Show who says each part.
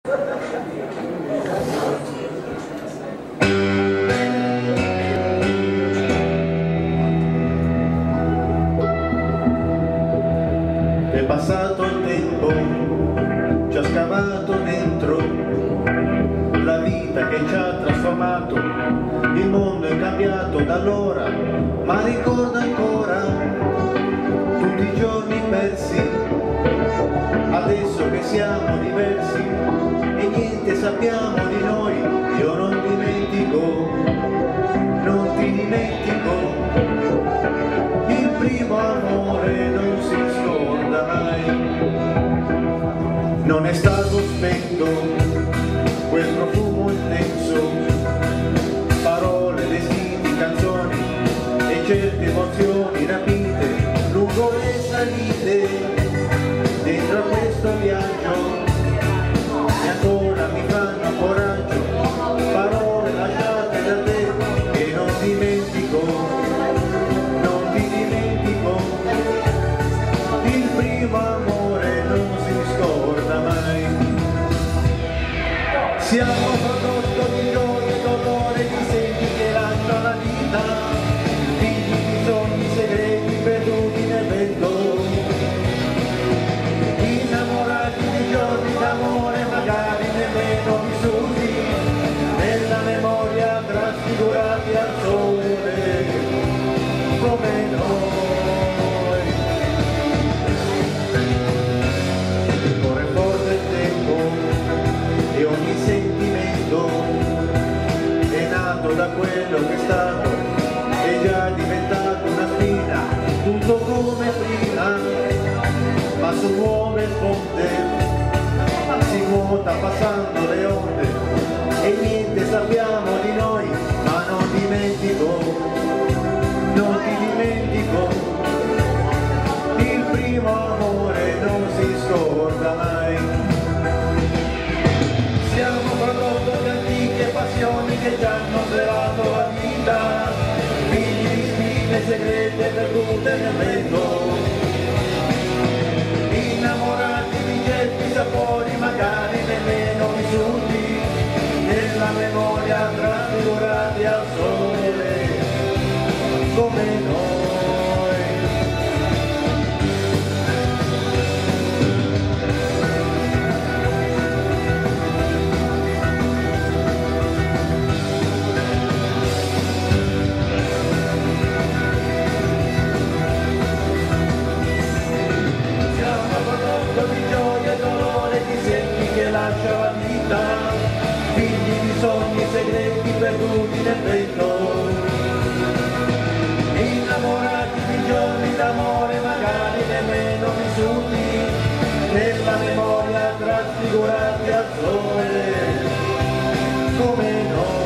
Speaker 1: È passato il tempo, ci ha scavato dentro la vita che ci ha trasformato, il mondo è cambiato da allora, ma ricorda ancora tutti i giorni persi, adesso che siamo diversi e niente sappiamo di noi. Io non dimentico, non ti dimentico, il primo amore non si scorda mai. Non è stato spento quel profumo intenso, parole, vestiti, canzoni e certe emozioni rapite lungo le salite dentro a questo viaggio, e ancora mi fanno coraggio parole lasciate da te che non dimentico, non ti dimentico, il primo amore non si scorda mai. Siamo prodotto di gioia e dolore, di senti che lascia la vita, figli di sogni segreti perduti nel vento, innamorati di giorni d'amore magari nemmeno vissuti, nella memoria trasfigurati al sole come noi. Corre forte il tempo e ogni sentimento è nato da quello che è stato, è già diventato una spina, tutto come prima, ma su nuove sponde si nuota passando le onde e niente sappiamo di noi, ma non dimentico, non ti dimentico, il primo amore non si scorda mai. Siamo prodotto di antiche passioni che ci hanno svelato la vita, figli di spine segrete perdute nel vento, innamorati di certi sapori magari nemmeno vissuti, nella memoria trasfigurati al sole come noi. Lascia la vita, figli di sogni segreti perduti nel vento, innamorati di giorni d'amore magari nemmeno vissuti, nella memoria trasfigurati al sole come noi.